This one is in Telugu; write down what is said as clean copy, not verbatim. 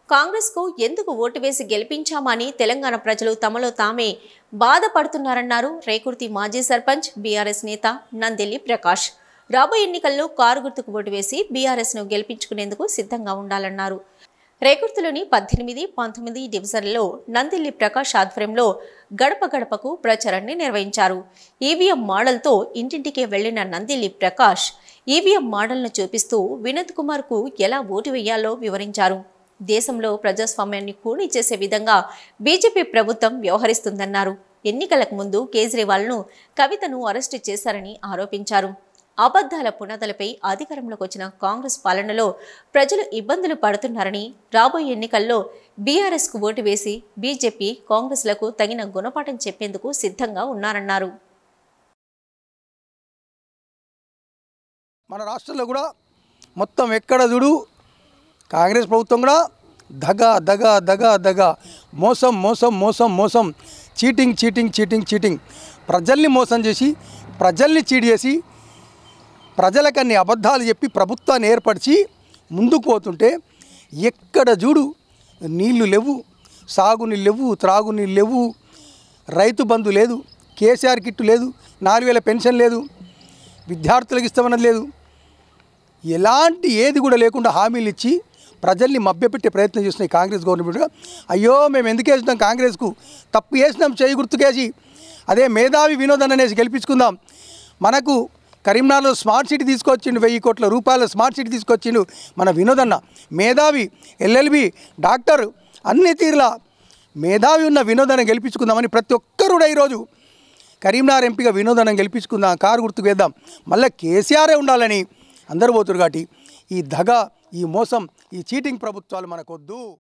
కాంగ్రెస్కు ఎందుకు ఓటు వేసి గెలిపించామని తెలంగాణ ప్రజలు తమలో తామే బాధపడుతున్నారన్నారు రేకుర్తి మాజీ సర్పంచ్ బీఆర్ఎస్ నేత నందెల్లి ప్రకాష్. రాబోయే ఎన్నికల్లో కారు గుర్తుకు ఓటు వేసి బీఆర్ఎస్ను గెలిపించుకునేందుకు సిద్ధంగా ఉండాలన్నారు. రేకుర్తిలోని 18, 19 డివిజన్లలో నందెల్లి ప్రకాష్ ఆధ్వర్యంలో గడప గడపకు ప్రచారాన్ని నిర్వహించారు. ఈవీఎం మోడల్తో ఇంటింటికే వెళ్లిన నందెల్లి ప్రకాష్ ఈవీఎం మోడల్ను చూపిస్తూ వినోద్ కుమార్కు ఎలా ఓటు వేయాలో వివరించారు. దేశంలో ప్రజాస్వామ్యాన్ని కూని చేసే విధంగా బీజేపీ ప్రభుత్వం వ్యవహరిస్తుందన్నారు. ఎన్నికలకు ముందు కేజ్రీవాల్ను, కవితను అరెస్టు చేశారని ఆరోపించారు. అబద్ధాల పునాదులపై అధికారంలోకి వచ్చిన కాంగ్రెస్ పాలనలో ప్రజలు ఇబ్బందులు పడుతున్నారని, రాబోయే ఎన్నికల్లో బీఆర్ఎస్కు ఓటు వేసి బీజేపీ, కాంగ్రెస్లకు తగిన గుణపాఠం చెప్పేందుకు సిద్ధంగా ఉన్నారన్నారు. మన రాష్ట్రంలో కూడా మొత్తం ఎక్కడ చూడు కాంగ్రెస్ ప్రభుత్వం కూడా దగా మోసం మోసం మోసం మోసం చీటింగ్ చీటింగ్ చీటింగ్ చీటింగ్ ప్రజల్ని మోసం చేసి, ప్రజల్ని చీట్ చేసి, ప్రజలకన్ని అబద్ధాలు చెప్పి ప్రభుత్వాన్ని ఏర్పరిచి ముందుకు పోతుంటే ఎక్కడ చూడు నీళ్లు లేవు, సాగునీళ్ళు లేవు, త్రాగునీళ్ళు లేవు, రైతు బంధు లేదు, కేసీఆర్ కిట్టు లేదు, 4000 పెన్షన్ లేదు, విద్యార్థులకు ఇస్తామన్నది లేదు, ఎలాంటి ఏది కూడా లేకుండా హామీలు ఇచ్చి ప్రజల్ని మభ్యపెట్టే ప్రయత్నం చేస్తున్నాయి కాంగ్రెస్ గవర్నమెంట్. అయ్యో మేము ఎందుకు వేసినాం కాంగ్రెస్కు, తప్పు వేసినాం చేయి గుర్తుకేసి, అదే మేధావి వినోదన్ అనేసి గెలిపించుకుందాం. మనకు కరీంనగర్లో స్మార్ట్ సిటీ తీసుకొచ్చిండు, 1000 కోట్ల రూపాయల స్మార్ట్ సిటీ తీసుకొచ్చిండు మన వినోదన్న. మేధావి, ఎల్ఎల్బి, డాక్టర్, అన్ని తీరుల మేధావి ఉన్న వినోదన్న గెలిపించుకుందామని ప్రతి ఒక్కరు కూడా ఈరోజు కరీంనగర్ ఎంపీగా వినోదన్న గెలిపించుకుందాం, కారు గుర్తుకు వేద్దాం, మళ్ళీ కేసీఆరే ఉండాలని అందరూ పోతురు. కాబట్టి ఈ దగ, ఈ మోసం, ఈ చీటింగ్ ప్రభుత్వాలు మనకొద్దు.